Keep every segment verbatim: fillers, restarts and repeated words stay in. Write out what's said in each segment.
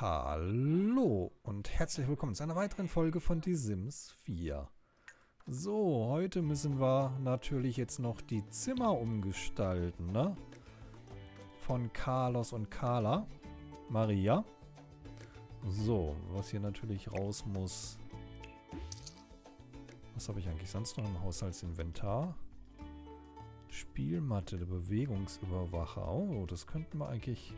Hallo und herzlich willkommen zu einer weiteren Folge von Die Sims vier. So, heute müssen wir natürlich jetzt noch die Zimmer umgestalten, ne? Von Carlos und Carla. Maria. So, was hier natürlich raus muss. Was habe ich eigentlich sonst noch im Haushaltsinventar? Spielmatte, der Bewegungsüberwacher. Oh, das könnten wir eigentlich...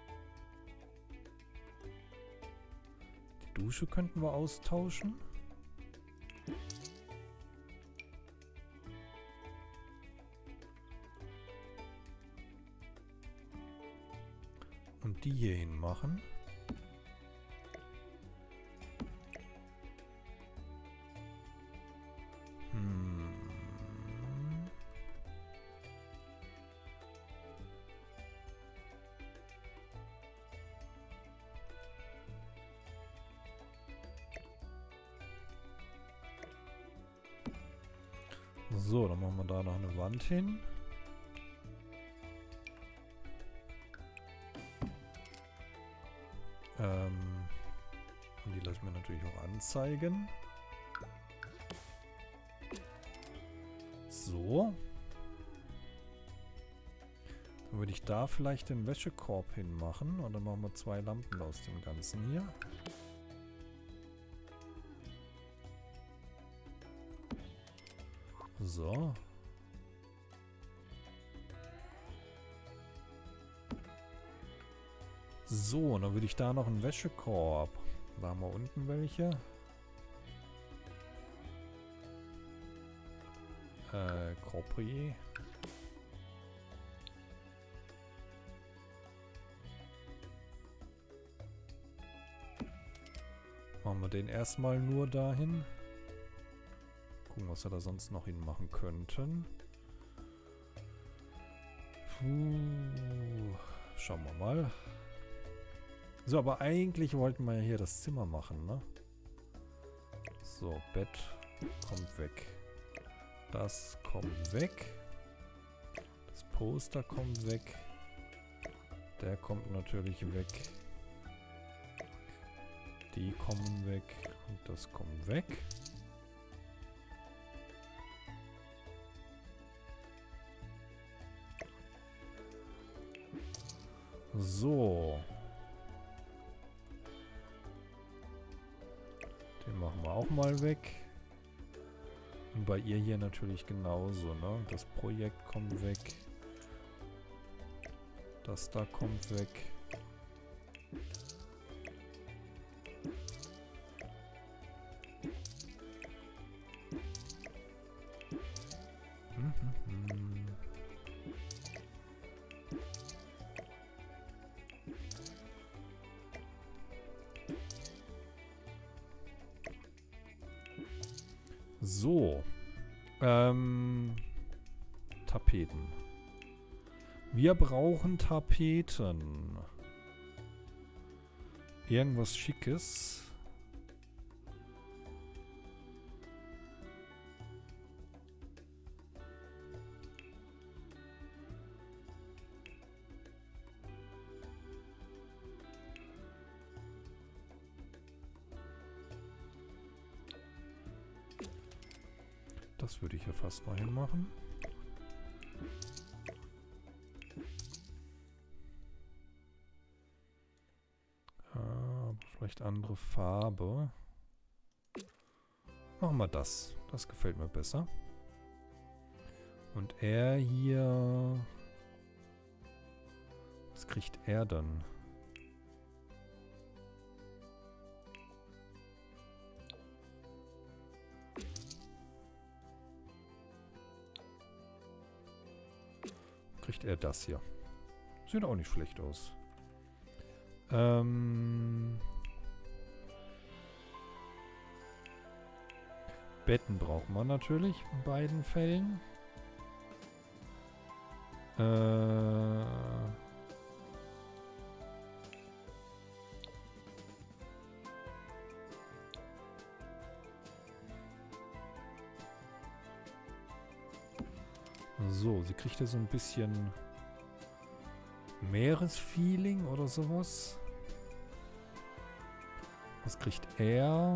Die Dusche könnten wir austauschen. Und die hier hin machen. Hm. So, dann machen wir da noch eine Wand hin. Ähm, und die lassen wir natürlich auch anzeigen. So. Dann würde ich da vielleicht den Wäschekorb hinmachen. Und dann machen wir zwei Lampen aus dem Ganzen hier. So. So, dann würde ich da noch einen Wäschekorb. Da haben wir unten welche. Äh, Corprier. Machen wir den erstmal nur dahin. Gucken, was wir da sonst noch hinmachen könnten. Puh. Schauen wir mal. So, aber eigentlich wollten wir ja hier das Zimmer machen, ne? So, Bett kommt weg. Das kommt weg. Das Poster kommt weg. Der kommt natürlich weg. Die kommen weg. Und das kommt weg. So. Den machen wir auch mal weg. Und bei ihr hier natürlich genauso, ne? Das Projekt kommt weg. Das da kommt weg. Hm, hm, hm. So. Ähm. Tapeten. Wir brauchen Tapeten. Irgendwas Schickes. Das würde ich ja fast mal hinmachen. Ah, vielleicht andere Farbe. Machen wir das. Das gefällt mir besser. Und er hier... Was kriegt er dann? Kriegt er das hier. Sieht auch nicht schlecht aus. Ähm... Betten brauchen wir natürlich in beiden Fällen. Äh... So, sie kriegt ja so ein bisschen Meeresfeeling oder sowas. Was kriegt er?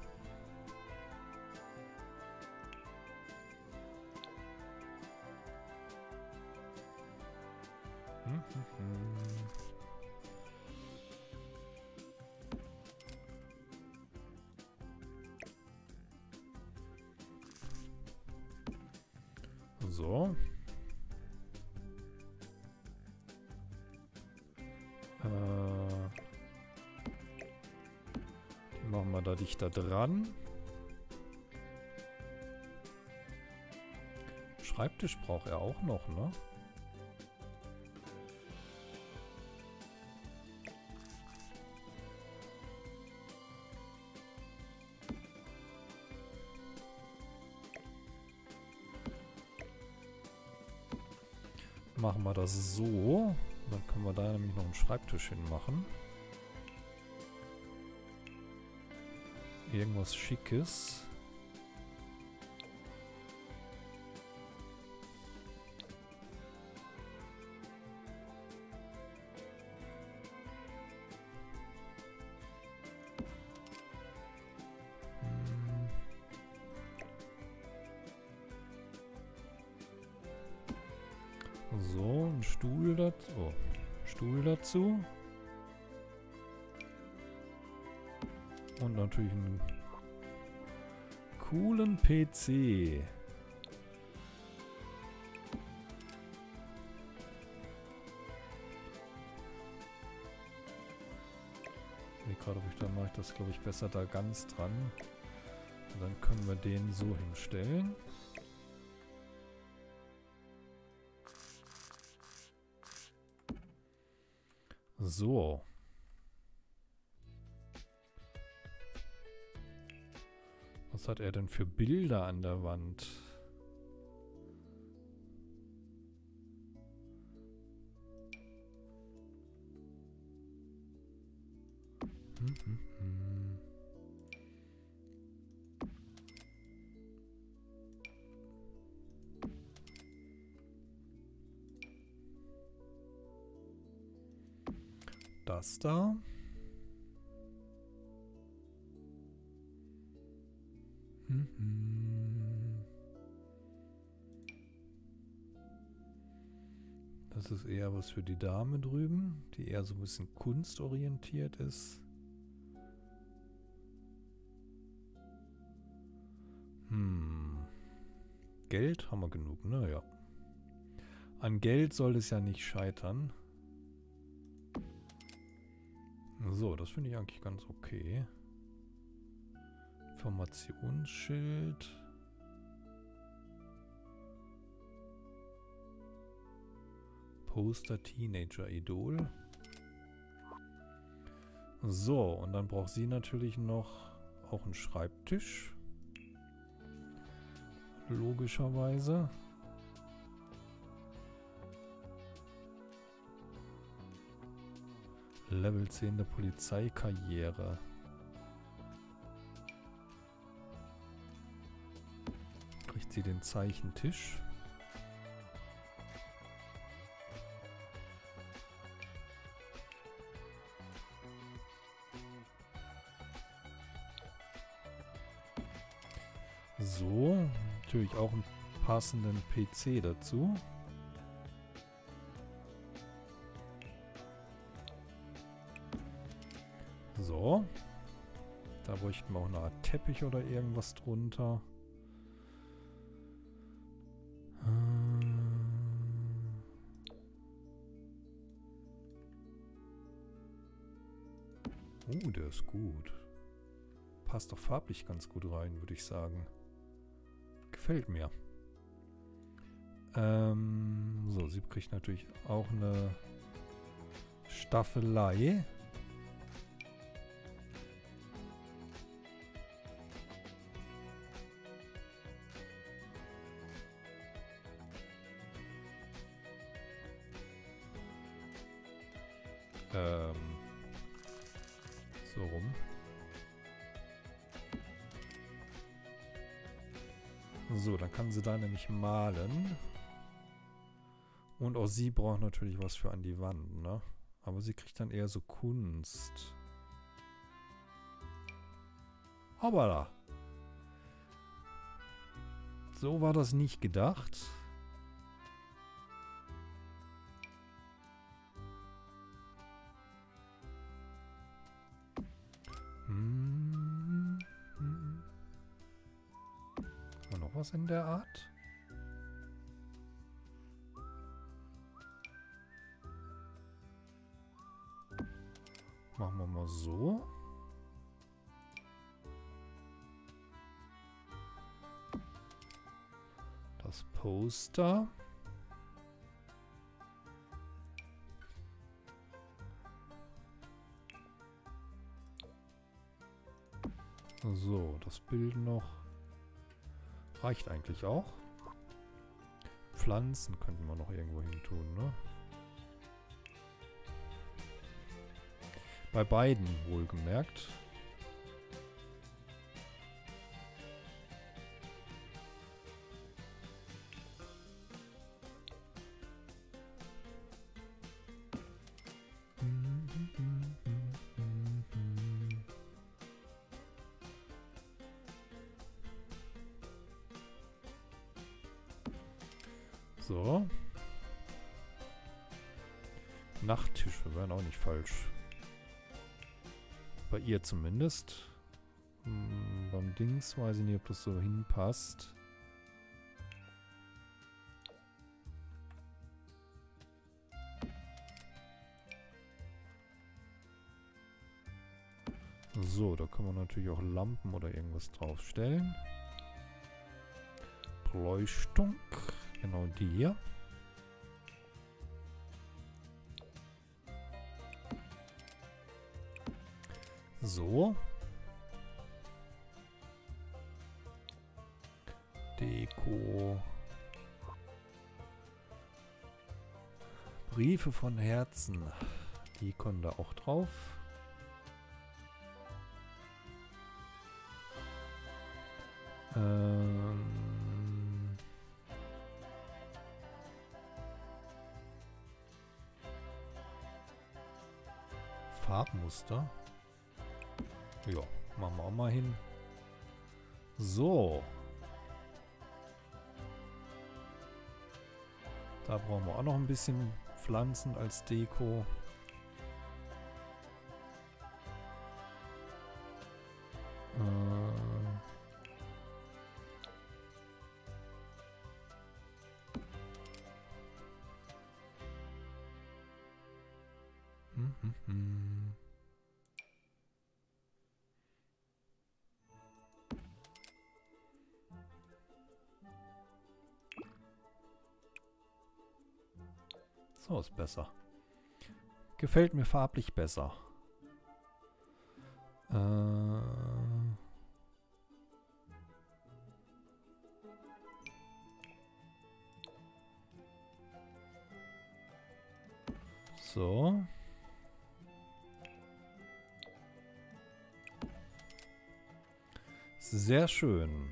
Hm, hm, hm. So. Äh, die machen wir da dichter dran. Schreibtisch braucht er auch noch, ne? Machen wir das so. Dann können wir da nämlich noch einen Schreibtisch hinmachen. Irgendwas Schickes. Hm. So, ein Stuhl dazu. Oh, Stuhl dazu. Und natürlich einen coolen P C. Nee, gerade ob ich da mache ich das, glaube ich, besser da ganz dran. Und dann können wir den so hinstellen. So. Was hat er denn für Bilder an der Wand? Hm, hm, hm. Das da. Hm, hm. Das ist eher was für die Dame drüben, die eher so ein bisschen kunstorientiert ist. Hm. Geld haben wir genug, ne? Ja. An Geld soll es ja nicht scheitern. So, das finde ich eigentlich ganz okay. Informationsschild. Poster Teenager Idol. So, und dann braucht sie natürlich noch auch einen Schreibtisch. Logischerweise. Level zehn der Polizeikarriere. Kriegt sie den Zeichentisch. So, natürlich auch einen passenden P C dazu. So. Da bräuchten wir auch eine Art Teppich oder irgendwas drunter. Oh, der ist gut. Passt doch farblich ganz gut rein, würde ich sagen. Gefällt mir. Ähm, so, sie kriegt natürlich auch eine Staffelei. Ähm, so rum. So, dann kann sie da nämlich malen. Und auch sie braucht natürlich was für an die Wand, ne? Aber sie kriegt dann eher so Kunst. Hoppala. So war das nicht gedacht. Hm. Hm. Haben wir noch was in der Art? Machen wir mal so. Das Poster. So, das Bild noch. Reicht eigentlich auch. Pflanzen könnten wir noch irgendwo hin tun, ne? Bei beiden wohlgemerkt. So. Nachttische wären auch nicht falsch. Bei ihr zumindest. Hm, beim Dings weiß ich nicht, ob das so hinpasst. So, da können wir natürlich auch Lampen oder irgendwas draufstellen. Beleuchtung. Genau die hier. So. Deko. Briefe von Herzen. Die kommen da auch drauf. Ähm... Farbmuster. Ja, machen wir auch mal hin. So. Da brauchen wir auch noch ein bisschen Pflanzen als Deko. Äh hm, hm, hm. So ist besser. Gefällt mir farblich besser. Äh so. Sehr schön.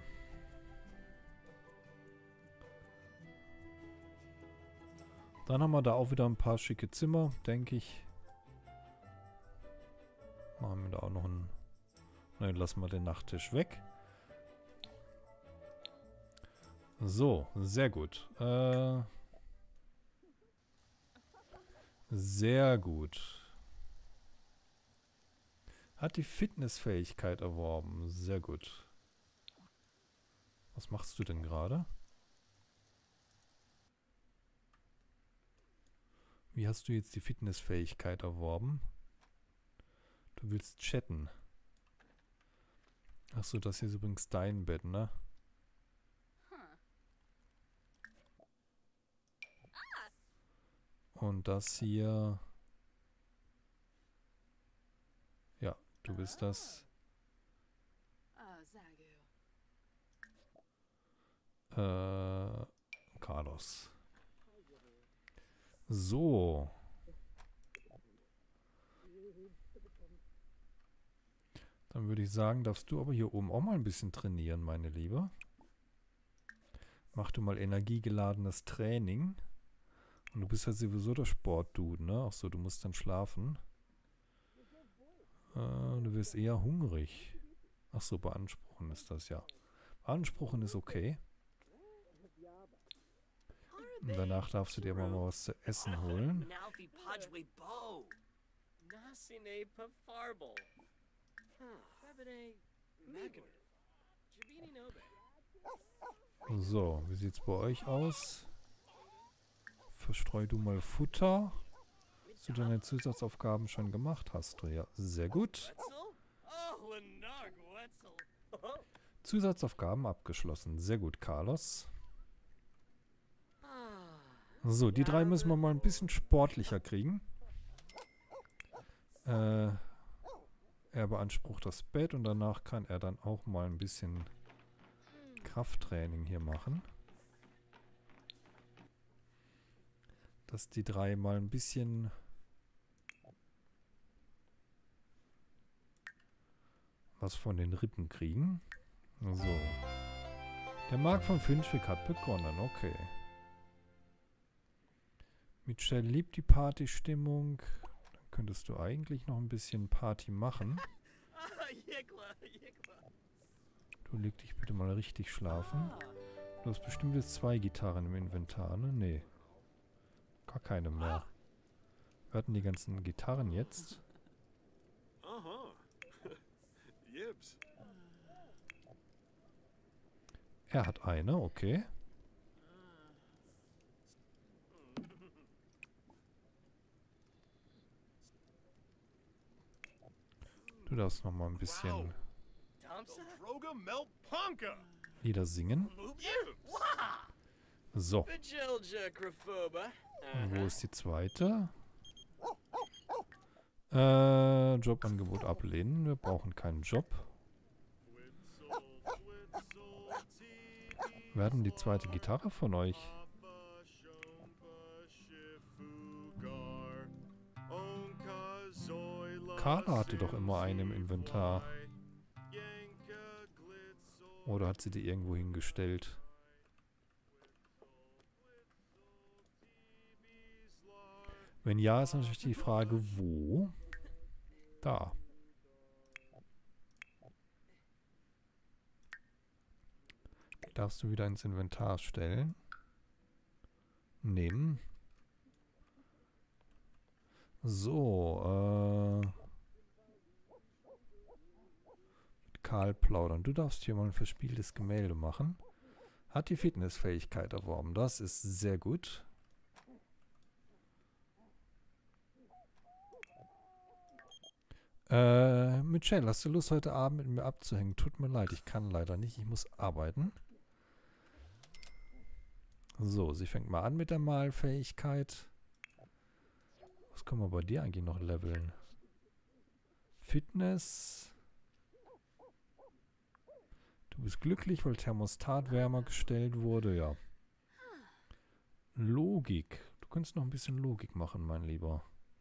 Dann haben wir da auch wieder ein paar schicke Zimmer, denke ich. Machen wir da auch noch einen... Nein, lassen wir den Nachttisch weg. So, sehr gut. Äh, sehr gut. Hat die Fitnessfähigkeit erworben. Sehr gut. Was machst du denn gerade? Wie hast du jetzt die Fitnessfähigkeit erworben? Du willst chatten. Achso, das hier ist übrigens dein Bett, ne? Und das hier... Ja, du bist das... Äh... Carlos. So. Dann würde ich sagen, darfst du aber hier oben auch mal ein bisschen trainieren, meine Liebe. Mach du mal energiegeladenes Training. Und du bist ja sowieso der Sportdude, ne? Ach so, du musst dann schlafen. Äh, du wirst eher hungrig. Ach so, beanspruchen ist das, ja. Beanspruchen ist okay. Und danach darfst du dir aber mal was zu essen holen. So, wie sieht's bei euch aus? Verstreu du mal Futter. Hast du deine Zusatzaufgaben schon gemacht? Hast du, ja. Sehr gut. Zusatzaufgaben abgeschlossen. Sehr gut, Carlos. So, die drei müssen wir mal ein bisschen sportlicher kriegen. Äh, er beansprucht das Bett und danach kann er dann auch mal ein bisschen Krafttraining hier machen. Dass die drei mal ein bisschen was von den Rippen kriegen. So. Der Markt von Finchwick hat begonnen. Okay. Michelle liebt die Partystimmung. Dann könntest du eigentlich noch ein bisschen Party machen. Du leg dich bitte mal richtig schlafen. Du hast bestimmt jetzt zwei Gitarren im Inventar, ne? Nee. Gar keine mehr. Wir hatten die ganzen Gitarren jetzt. Er hat eine, okay. Du darfst noch mal ein bisschen Lieder singen. So. Und wo ist die zweite? Äh, Jobangebot ablehnen. Wir brauchen keinen Job. Werden die zweite Gitarre von euch? Carla hatte doch immer eine im Inventar. Oder hat sie die irgendwo hingestellt? Wenn ja, ist natürlich die Frage, wo? Da. Die darfst du wieder ins Inventar stellen. Nehmen. So, äh... mit Karl plaudern. Du darfst hier mal ein verspieltes Gemälde machen. Hat die Fitnessfähigkeit erworben. Das ist sehr gut. Äh, Michelle, hast du Lust, heute Abend mit mir abzuhängen? Tut mir leid, ich kann leider nicht. Ich muss arbeiten. So, sie fängt mal an mit der Malfähigkeit. Was können wir bei dir eigentlich noch leveln? Fitness. Du bist glücklich, weil Thermostat wärmer gestellt wurde, ja. Logik. Du könntest noch ein bisschen Logik machen, mein Lieber.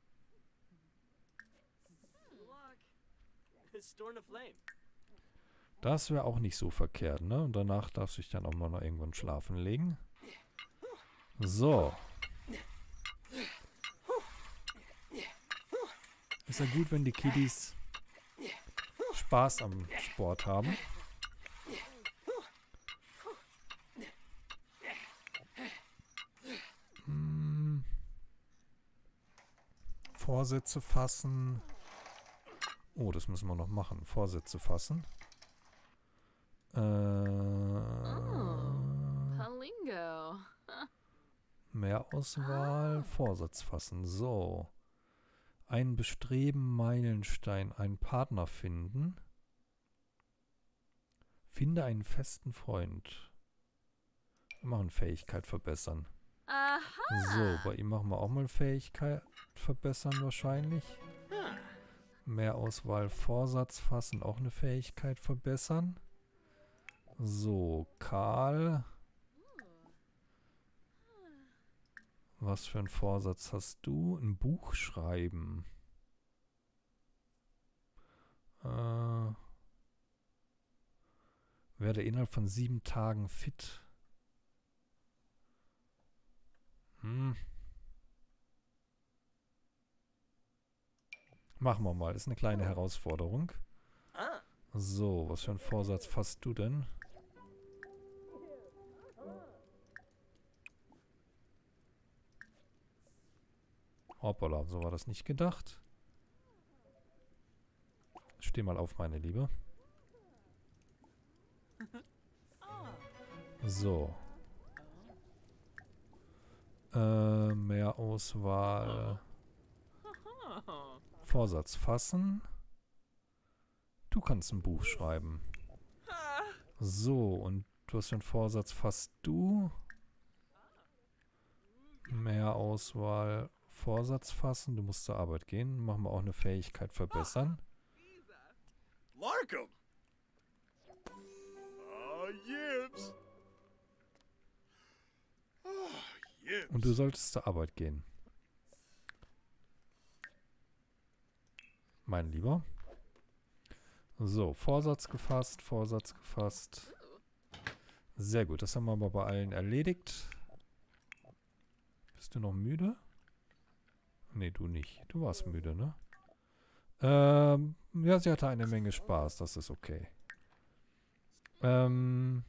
Das wäre auch nicht so verkehrt, ne? Und danach darfst du dich dann auch mal noch irgendwann schlafen legen. So. Ist ja gut, wenn die Kiddies Spaß am Sport haben. Hm. Vorsätze fassen. Oh, das müssen wir noch machen. Vorsätze fassen. Äh, Oh, Palingo. mehr Auswahl. Vorsatz fassen. So. Ein Bestreben, Meilenstein. Einen Partner finden. Finde einen festen Freund. Wir machen Fähigkeit verbessern. Aha. So, bei ihm machen wir auch mal Fähigkeit verbessern wahrscheinlich. Mehr Auswahl, Vorsatz fassen, auch eine Fähigkeit verbessern. So, Karl. Was für einen Vorsatz hast du? Ein Buch schreiben. Äh, werde innerhalb von sieben Tagen fit. Hm. Machen wir mal. Ist eine kleine Herausforderung. So, was für einen Vorsatz fasst du denn? Hoppala, so war das nicht gedacht. Steh mal auf, meine Liebe. So. Äh, mehr Auswahl. Vorsatz fassen. Du kannst ein Buch schreiben. So, und was für einen Vorsatz fasst du? Mehr Auswahl. Vorsatz fassen. Du musst zur Arbeit gehen. Machen wir auch eine Fähigkeit verbessern. Larkham. Oh, Yibs. Oh, Yibs. Und du solltest zur Arbeit gehen. Mein Lieber. So, Vorsatz gefasst, Vorsatz gefasst. Sehr gut, das haben wir aber bei allen erledigt. Bist du noch müde? Nee, du nicht. Du warst müde, ne? Ähm, ja, sie hatte eine Menge Spaß, das ist okay. Ähm...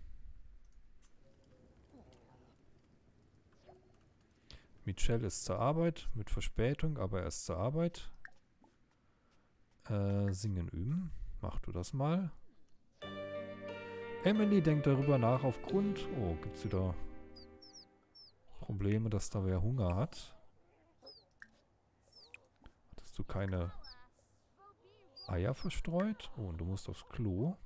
Michelle ist zur Arbeit, mit Verspätung, aber er ist zur Arbeit. Äh, singen üben. Mach du das mal. Emily denkt darüber nach aufgrund... Oh, gibt's wieder Probleme, dass da wer Hunger hat? Hattest du keine Eier verstreut? Oh, und du musst aufs Klo.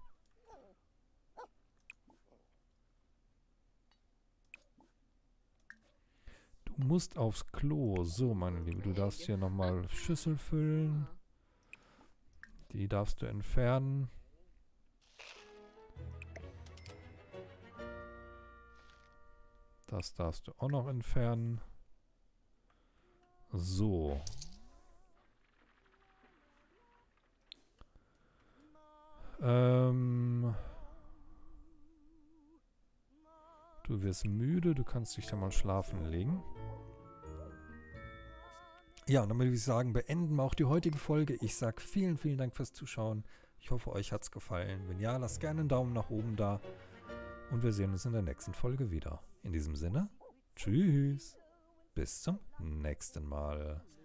Du musst aufs Klo. So, meine Liebe, du darfst hier nochmal Schüssel füllen. Die darfst du entfernen. Das darfst du auch noch entfernen. So. Ähm. Du wirst müde, du kannst dich dann mal schlafen legen. Ja, und dann würde ich sagen, beenden wir auch die heutige Folge. Ich sage vielen, vielen Dank fürs Zuschauen. Ich hoffe, euch hat es gefallen. Wenn ja, lasst gerne einen Daumen nach oben da. Und wir sehen uns in der nächsten Folge wieder. In diesem Sinne, tschüss. Bis zum nächsten Mal.